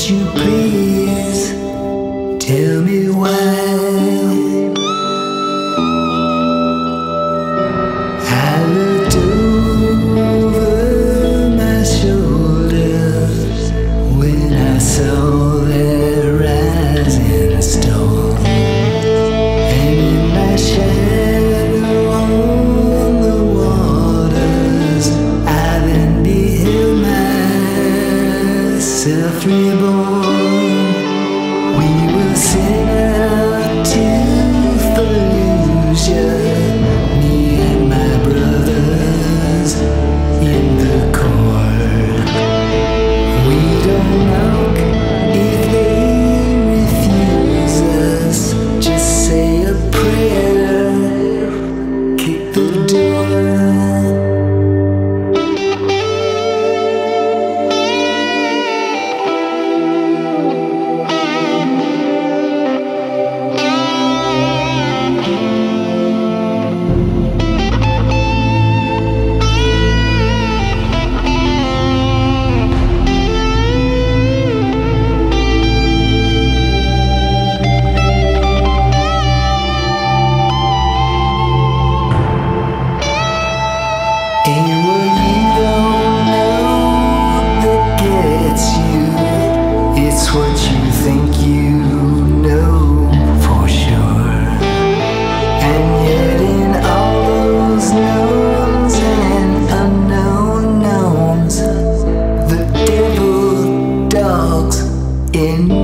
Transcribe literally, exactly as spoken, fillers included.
you please tell me why? I looked over my shoulders when I saw that rising storm, and in my shadow on the waters, I then beheld myself reborn. We will set out to Fallujah, me and my brothers in the court. We don't knock if they refuse us, just say a prayer, kick the door. And what you don't know that gets you, it's what you think you know for sure. And yet in all those knowns and unknown knowns, the devil dogs in